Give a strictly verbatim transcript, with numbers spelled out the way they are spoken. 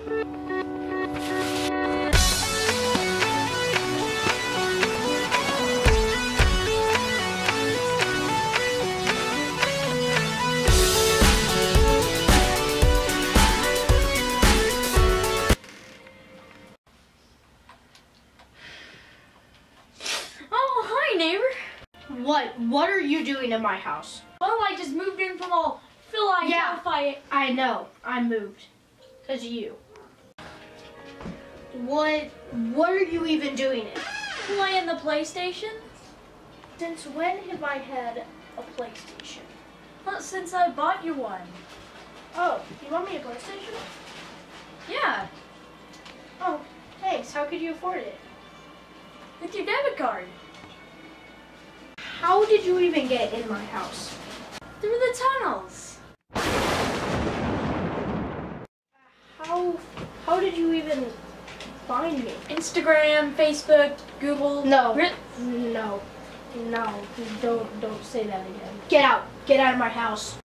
What? What are you doing in my house? Well, I just moved in from all Philadelphia. Yeah, I know. I moved. Because of you. What? What are you even doing it? Playing the PlayStation? Since when have I had a PlayStation? Not since I bought you one. Oh, you want me a PlayStation? Yeah, Oh, thanks. How could you afford it? with your debit card. How did you even get in my house? Through the tunnels. How? How did you even find me? Instagram, Facebook, Google. No. Ri- No. No. Don't don't say that again. Get out. Get out of my house.